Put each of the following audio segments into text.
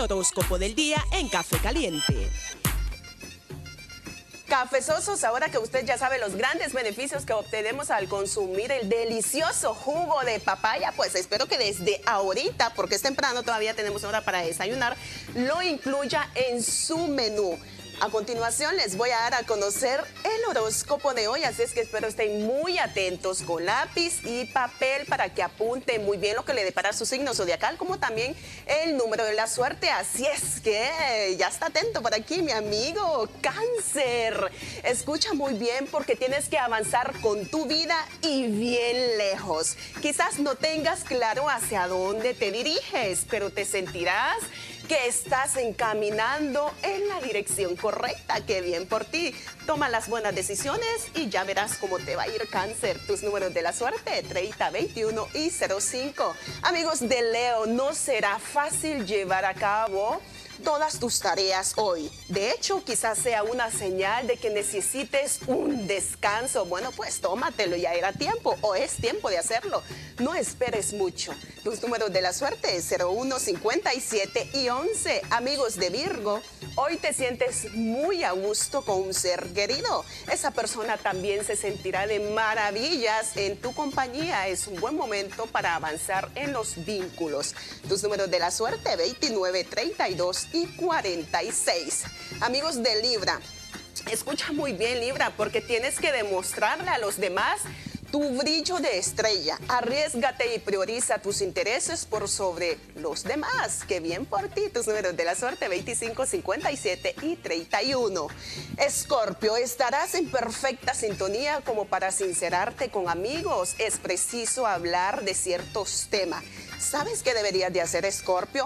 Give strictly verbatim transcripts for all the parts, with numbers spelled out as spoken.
horóscopo del día en Café Caliente. Cafezosos, ahora que usted ya sabe los grandes beneficios que obtenemos al consumir el delicioso jugo de papaya, pues espero que desde ahorita, porque es temprano, todavía tenemos hora para desayunar, lo incluya en su menú. A continuación les voy a dar a conocer el horóscopo de hoy, así es que espero estén muy atentos con lápiz y papel para que apunten muy bien lo que le depara su signo zodiacal, como también el número de la suerte. Así es que ya está atento por aquí mi amigo Cáncer. Escucha muy bien porque tienes que avanzar con tu vida y bien lejos. Quizás no tengas claro hacia dónde te diriges, pero te sentirás que estás encaminando en la dirección correcta. ¡Qué bien por ti! Toma las buenas decisiones y ya verás cómo te va a ir, Cáncer. Tus números de la suerte, treinta, veintiuno y cero cinco. Amigos de Leo, no será fácil llevar a cabo todas tus tareas hoy. De hecho, quizás sea una señal de que necesites un descanso. Bueno, pues tómatelo, ya era tiempo o es tiempo de hacerlo. No esperes mucho. Tus números de la suerte, cero uno, cincuenta y siete y once. Amigos de Virgo, hoy te sientes muy a gusto con un ser querido. Esa persona también se sentirá de maravillas en tu compañía. Es un buen momento para avanzar en los vínculos. Tus números de la suerte, veintinueve, treinta y dos y cuarenta y seis. Amigos de Libra, escucha muy bien, Libra, porque tienes que demostrarle a los demás tu brillo de estrella. Arriésgate y prioriza tus intereses por sobre los demás. ¡Qué bien por ti! Tus números de la suerte, veinticinco, cincuenta y siete y treinta y uno. Escorpio, estarás en perfecta sintonía como para sincerarte con amigos. Es preciso hablar de ciertos temas. ¿Sabes qué deberías de hacer, Escorpio?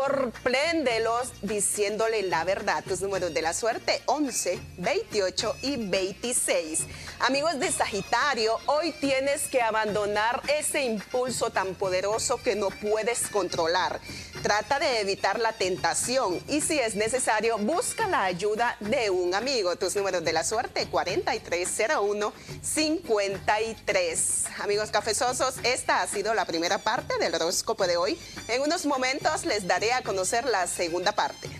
Sorpréndelos diciéndole la verdad. Tus números de la suerte, once, veintiocho y veintiséis. Amigos de Sagitario, hoy tienes que abandonar ese impulso tan poderoso que no puedes controlar. Trata de evitar la tentación y si es necesario, busca la ayuda de un amigo. Tus números de la suerte, cuarenta y tres, cero uno, cincuenta y tres. Amigos cafezosos, esta ha sido la primera parte del horóscopo de hoy. En unos momentos les daré a conocer la segunda parte.